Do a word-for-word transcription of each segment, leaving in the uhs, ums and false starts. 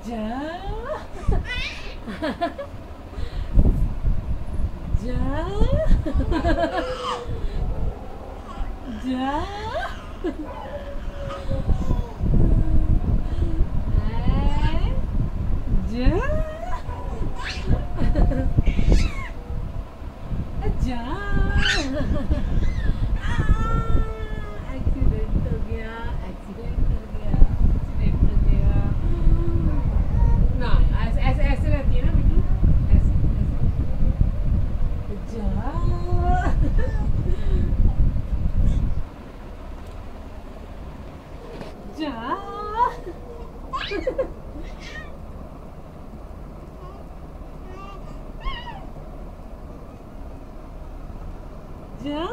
जा जा जा जा एक्सीडेंट हो गया एक्सीडेंट हो गया एक्सीडेंट हो गया ना ऐसे ऐसे ऐसे रहती है ना बिट्टू ऐसे ऐसे जा जा जा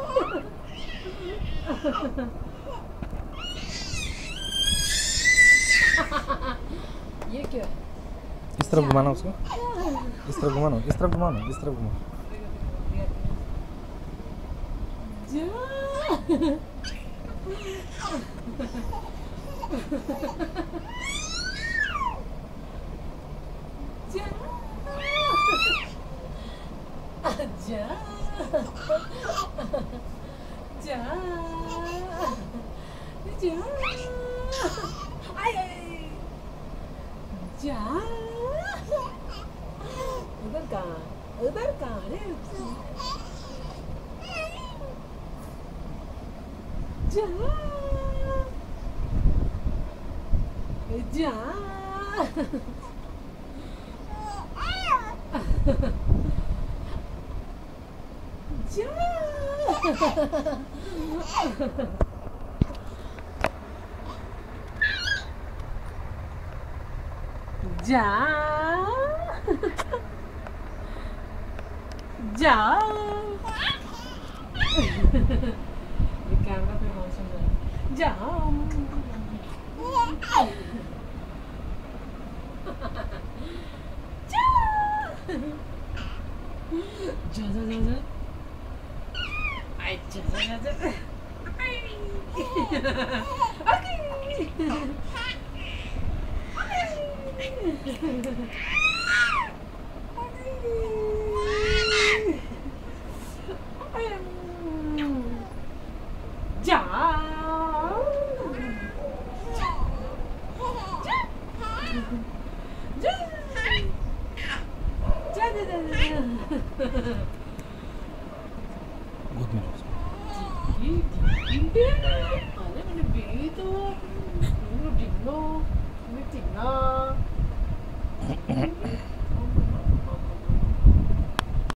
ये क्या इस तरफ घुमाना उसको इस तरफ घुमाना इस तरफ घुमाना इस तरफ घुमाना जा जा जा जा आय जा उधर कहाँ उधर कहाँ रे जा जा जा जा जा ये कैमरा पे बहुत सुंदर है जा जा जा जा जा आई जा जा जा जा ओके जा गोद में लो अरे मैंने बेली तो टिंगो टिंगो टिंगा